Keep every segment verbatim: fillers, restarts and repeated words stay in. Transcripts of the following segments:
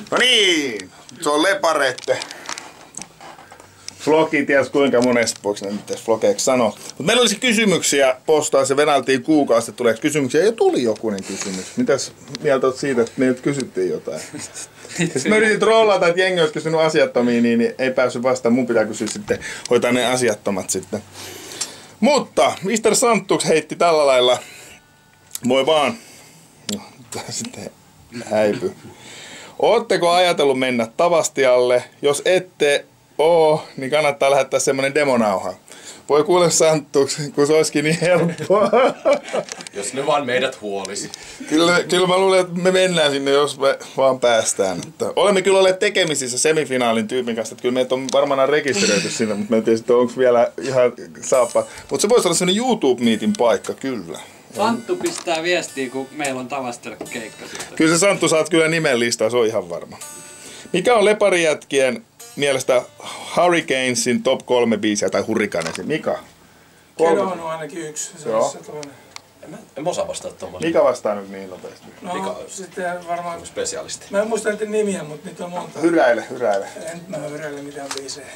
No niin, se on Leparette. Vlogi, ties kuinka monesta, voiko ne nyt tässä vlogeiksi sanoa. Mutta meillä olisi kysymyksiä postaa, se venaltiin kuukausi, että tulee kysymyksiä. Ja tuli jokunen kysymys. Mitäs mieltä olet siitä, että meiltä kysyttiin jotain? Sitten mä yritin trollata, että jengi olisi kysynyt asiattomia, niin ei päässyt vastaan. Mun pitää kysyä sitten, hoitaa ne asiattomat sitten. Mutta mister Santtuks heitti tällä lailla. Moi vaan. No, sitten häipy. Ootteko ajatellut mennä Tavastialle? Jos ette oo, niin kannattaa lähettää semmonen demonauha. Voi kuule Santtuks, kun se olisikin niin helppoa. Jos ne vaan meidät huolisi. Kyllä, kyllä mä luulen, että me mennään sinne, jos me vaan päästään. Että olemme kyllä olleet tekemisissä semifinaalin tyypin kanssa. Että kyllä meitä on varmaan rekisteröity sinne, mutta mä en tiedä, onko vielä ihan saappa. Mutta se voisi olla sellainen YouTube-meetin paikka, kyllä. Santtu pistää viestiä, kun meillä on Tavastella keikka sitten. Kyllä se Santtu saat kyllä nimen listaa, se on ihan varma. Mikä on Leparijätkien mielestä Hurricanesin top kolme biisiä tai Hurricanesin? Mika? Kedo on ainakin yksi. Se Joo. se toinen. En mä, en mä osaa vastata tommoista. Mika vastaa nyt niin nopeasti. No Mika- sitten varmaan... Spesialisti. Mä en muista niiden nimiä, mutta niitä on monta. Hyräile, hyräile. En mä hyräile mitään biisejä.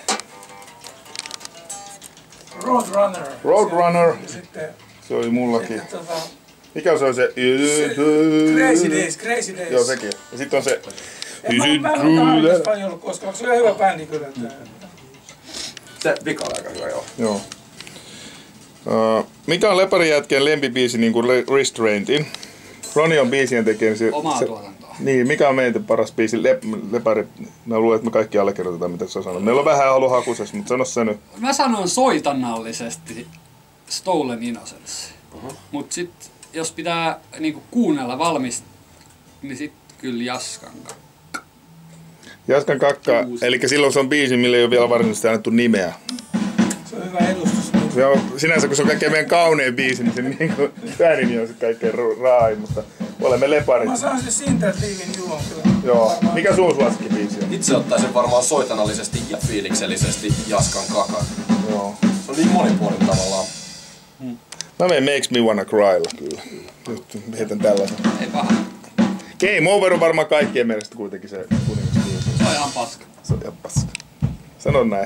Roadrunner. Roadrunner. Ja sitten... Se oli mullakin. Sitten tota... Mikä se on se? Crazy Days, Crazy Days. Joo, sekin. Ja sitten on se... En mä, mä en ole Hurricanes paljon ollut koskaan, se on hyvä bändi kyllä. Se vika on aika hyvä, joo. Joo. Uh, mikä on Leparijätkien lempibiisi niin kuin Restraintin? Roni on biisien tekijä. Se, Omaa se, tuotantoa. Niin, mikä on meidän paras biisi? Le, lepari. Mä luulen, että me kaikki allekirjoitetaan, mitä sä sanot. Meillä on vähän ollut hakusessa, mutta sano se nyt. Mä sanon soitannallisesti Stolen Innocence. Uh-huh. Mut sit jos pitää niinku kuunnella valmis, niin sit kyllä Jaskan kakka. Jaskan kakka, eli silloin se on biisi, millä ei ole vielä varsinaisesti annettu nimeä. Se on hyvä edustus. Se on, sinänsä kun se on kaikkein meidän kaunein biisi, niin se niinku, ääni on se kaikkein raain, mutta olemme leparit. Mä sanon se Sinter Leaving You on kyllä. Joo. Varmaan. Mikä sun suosikkibiisi on? Itse ottaisin varmaan soitanallisesti ja fiiliksellisesti Jaskan kakan. Joo. Se on niin monipuolinen tavallaan. Mä menen Makes Me Wanna Crylla kyllä. Nyt heitän tällaisen. Ei paha. Game Over on varmaan kaikkien mielestä kuitenkin se kuningasbiisi. Se on ihan paska. Se on ihan paska. Sano näin.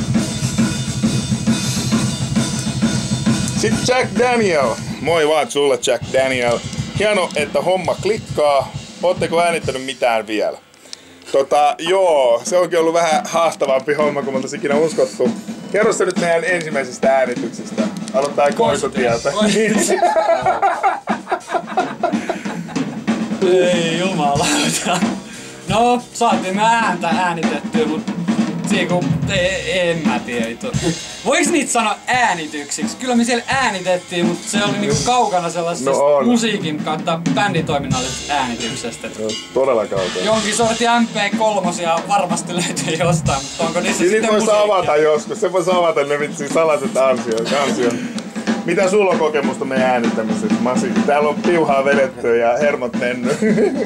Sitten Jack Daniel. Moi vaan sulle Jack Daniel. Hieno, että homma klikkaa. Ootteko äänittänyt mitään vielä? Tota, joo, se onkin ollut vähän haastavampi homma kuin me oltais ikinä uskottu. Kerro se nyt meidän ensimmäisestä äänityksestä. Aloittaa Koisutieltä. Ei jumalauta. No, saatiin me ääntä äänitettyä, mut niinku, ei, en mä tiedä. Voiks niitä sanoa äänityksiksi? Kyllä me siellä äänitettiin, mutta se oli niinku kaukana sellaisesta No musiikin kautta bänditoiminnallisesta äänityksestä. No, todella kaukana. Jonkin sortin M P kolme varmasti löytyy jostain, mutta onko niissä Siis sitten voisi musiikkia? avata joskus, se voisi avata ne vitsi salaiset ansiot. ansiot. Mitä sulla on kokemusta meidän äänittämisestä? Masi, täällä on piuhaa vedetty ja hermot mennyt.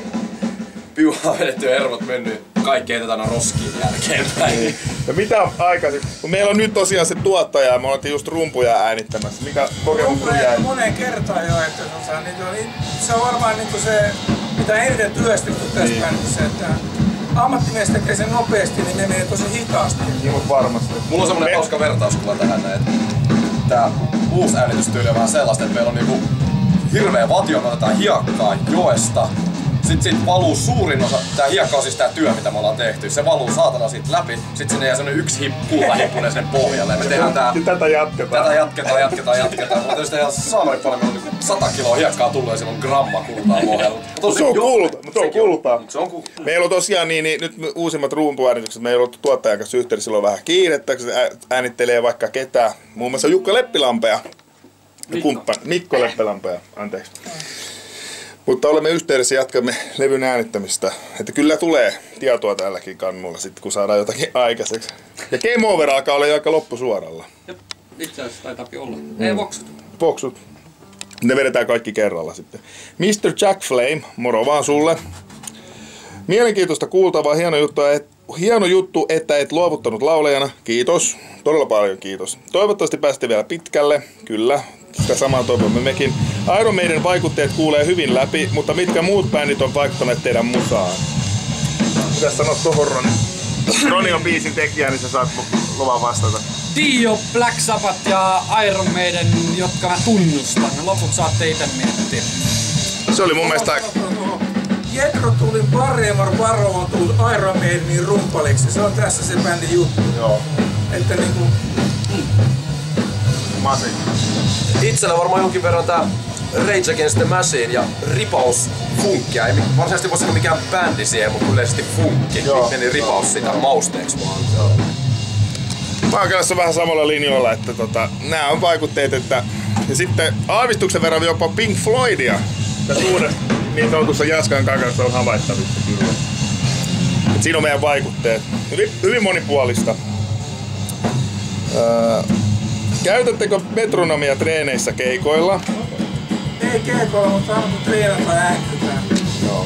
Piuhaa vedetty ja hermot mennyt. Kaikki heitetään roskiin jälkeenpäin. Ja mitä aikaisin? Kun meillä on nyt tosiaan se tuottaja ja me oltiin just rumpuja äänittämässä. Mikä kokemus sun jäi? Moneen kertaan jo, että tota, niin, niin, se on varmaan niin kuin se, mitä eniten työstetty tässä Niin. bändissä, että ammattimies tekee sen nopeasti, niin ne menee tosi hitaasti. Niin, mut varmasti. Mulla on semmonen Me- hauska vertauskuva tähän, että tää uusi äänitystyyli on vähän sellaista, että meillä on niinku hirveä vatio, me otetaan hiekkaa joesta. Sitten siitä valuu suurin osa, tää hiekka on siis tää työ, mitä me ollaan tehty. Se valuu saatana siitä läpi, sit sinne jää semmonen yksi hip, kultahippunen sinne pohjalle. Ja me tehdään tää, Tätä jatketaan. tätä jatketaan, jatketaan, jatketaan. Mulla on tietysti ihan saamari paljon, meillä on niinku sata kiloa hiekkaa tullut ja siellä on gramma kultaa pohjalla. Se on kulta, se on kultaa. Se on kultaa. Meillä on tosiaan niin, niin nyt uusimmat rumpuäänitykset, meillä on ollut tuottajan kanssa yhteydessä, sillä on vähän kiirettä, kun se äänittelee vaikka ketään. Muun muassa Jukka Leppilampea. Mikko. Kumppan, Mikko Leppilampea, anteeksi. Mutta olemme yhteydessä, jatkamme levyn äänittämistä. Että kyllä tulee tietoa tälläkin kannulla sitten, kun saadaan jotakin aikaiseksi. Ja Game Over alkaa olla jo aika loppusuoralla. Jep, itse asiassa taitaapi olla. Mm. Ei voksut. Voksut. Ne vedetään kaikki kerralla sitten. mister Jack Flame, moro vaan sulle. Mielenkiintoista kuultavaa, hieno juttu, et, hieno juttu, että et luovuttanut laulajana. Kiitos, todella paljon kiitos. Toivottavasti pääsitte vielä pitkälle, kyllä. Sitä samaa toivomme mekin. Iron Maiden vaikutteet kuulee hyvin läpi, mutta mitkä muut bändit on vaikuttaneet teidän musaan? Mitäs sanot tohon, Roni? Roni on biisin tekijä, niin sä saat luvan vastata. Dio, Black Sabbath ja Iron Maiden, jotka mä tunnustan. Loput saatte ite miettiä. Se oli mun mielestä... Jethro tuli Barrymore Barrow on tullut Iron Maidenin rumpaliksi. Se on tässä se bändin juttu. Joo. Että niinku... Masi. Itsellä varmaan jonkin verran tää Rage Against the Machine ja ripaus funkkia. Ei varsinaisesti voi sanoa mikään bändi siihen, mutta yleisesti funkki. Joo. Meni ripaus sitä mausteeksi vaan. Joo. Mä oon kanssa vähän samalla linjoilla, että tota, nää on vaikutteet, että... Ja sitten aavistuksen verran jopa Pink Floydia. Tässä uudessa niin sanotussa Jaskan kakassa on havaittavissa kyllä. Et siinä on meidän vaikutteet. Hyvin, hyvin monipuolista. Öö, käytättekö metronomia treeneissä keikoilla? Ei keikoilla, mutta aina kun treenataan äänitetään. Joo.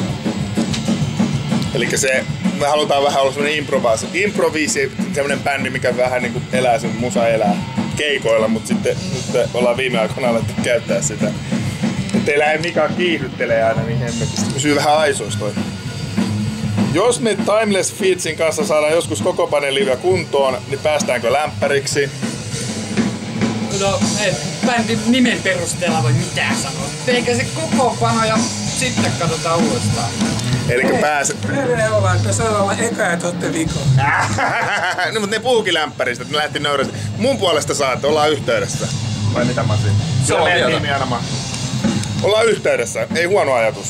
Elikkä se, me halutaan vähän olla semmonen improvaasi, improviisi, semmonen bändi, mikä vähän niinku elää sen musa elää keikoilla, mutta sitten nyt ollaan viime aikoina alettu käyttää sitä. Että ei lähde mikään kiihdyttelee aina niin hemmetisti. Pysyy vähän aisoissa toi. Jos me Timeless Feetsin kanssa saadaan joskus koko paneeliivä kuntoon, niin päästäänkö lämpäriksi? No, ei bändin nimen perusteella voi mitään sanoa. Eikä se kokoonpano ja sitten katsotaan uudestaan. Elikkä pääse... Perheen ollaan, että saadaan olla eka ja totte viko. No mut ne puhukin lämpäristä, että ne lähti nöyrästi. Mun puolesta saatte, ollaan yhteydessä. Vai mitä Masi? Se on vielä. Ollaan yhteydessä, ei huono ajatus.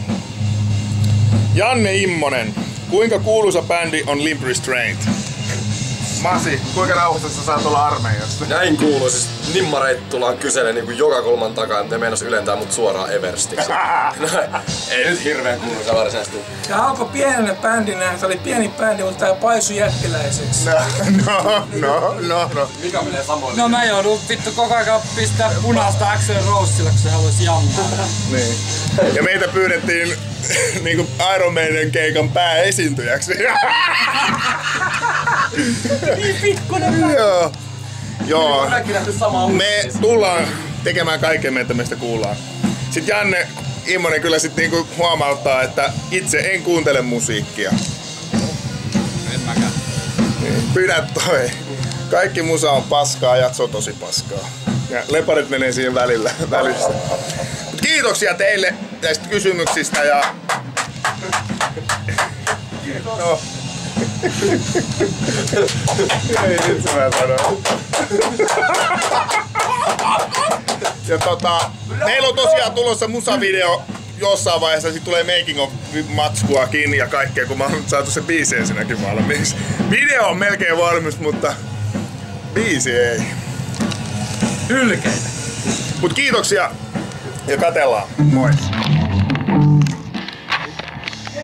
Janne Immonen, kuinka kuuluisa bändi on Limp Restraint? Masi, kuinka rauhassa sä saat olla armeijassa? Näin kuuluu, siis nimmareit tullaan kyselemään niin kuin joka kulman takaa, että ne meinas ylentää mut suoraan Everstiksi. No, ei nyt hirveen kuuluisa varsinaisesti. Tää alkoi pienenä bändinä, se oli pieni bändi, mutta tää paisui jättiläiseksi. No, no, no, no, no. Mikä menee samoin? No mä joudun vittu koko ajan pistää punaista Axl Rosella, kun se haluaisi jammaa. Niin. Ja meitä pyydettiin niinku Iron Maiden keikan pääesiintyjäksi. Niin pikkunen. Joo. Joo. Mäkin nähty samaa Me tullaan tekemään kaikkemme, että meistä kuullaan. Sitten Janne Immonen kyllä sit niinku huomauttaa, että itse en kuuntele musiikkia. En mäkään. Niin, pidä toi. Kaikki musa on paskaa ja se on tosi paskaa. Ja leparit menee siihen välillä, välissä. Mut kiitoksia teille näistä kysymyksistä ja... No. Ei vitsi mä sanoin. Ja tota, meillä on tosiaan tulossa musavideo jossain vaiheessa, sit tulee making of matskuakin ja kaikkea, kun mä oon saatu se biisi ensinnäkin valmiiksi. Video on melkein valmis, mutta biisi ei. Hylkeitä. Mut kiitoksia ja katellaan. Moi.